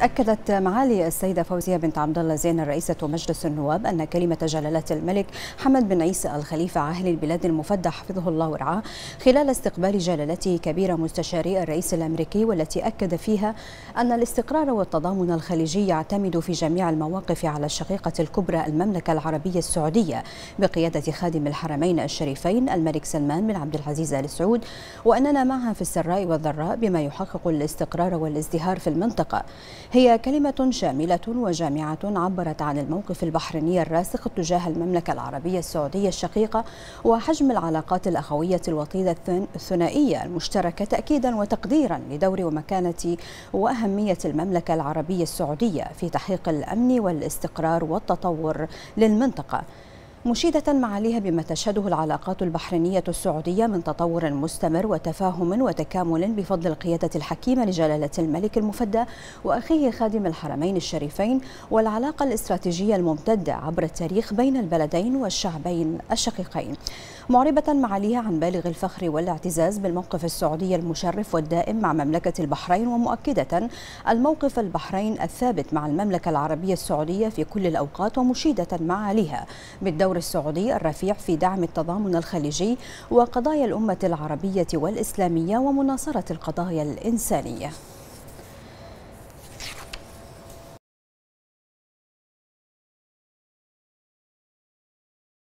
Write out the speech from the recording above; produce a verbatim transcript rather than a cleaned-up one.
أكدت معالي السيدة فوزية بنت عبد الله زين رئيسة مجلس النواب أن كلمة جلالة الملك حمد بن عيسى الخليفة عاهل البلاد المفدى حفظه الله ورعاه خلال استقبال جلالته كبير مستشاري الرئيس الأمريكي، والتي أكد فيها أن الاستقرار والتضامن الخليجي يعتمد في جميع المواقف على الشقيقة الكبرى المملكة العربية السعودية بقيادة خادم الحرمين الشريفين الملك سلمان بن عبد العزيز آل سعود، وأننا معها في السراء والضراء بما يحقق الاستقرار والازدهار في المنطقة. هي كلمة شاملة وجامعة عبرت عن الموقف البحريني الراسخ تجاه المملكة العربية السعودية الشقيقة وحجم العلاقات الأخوية الوطيدة الثنائية المشتركة، تأكيدا وتقديرا لدور ومكانة وأهمية المملكة العربية السعودية في تحقيق الأمن والاستقرار والتطور للمنطقة، مشيدة معاليها بما تشهده العلاقات البحرينية السعودية من تطور مستمر وتفاهم وتكامل بفضل القيادة الحكيمة لجلالة الملك المفدى وأخيه خادم الحرمين الشريفين، والعلاقة الاستراتيجية الممتدة عبر التاريخ بين البلدين والشعبين الشقيقين، معربة معاليها عن بالغ الفخر والاعتزاز بالموقف السعودي المشرف والدائم مع مملكة البحرين، ومؤكدة الموقف البحرين الثابت مع المملكة العربية السعودية في كل الأوقات، ومشيدة معاليها بالدور السعودي الرفيع في دعم التضامن الخليجي وقضايا الأمة العربية والإسلامية ومناصرة القضايا الإنسانية.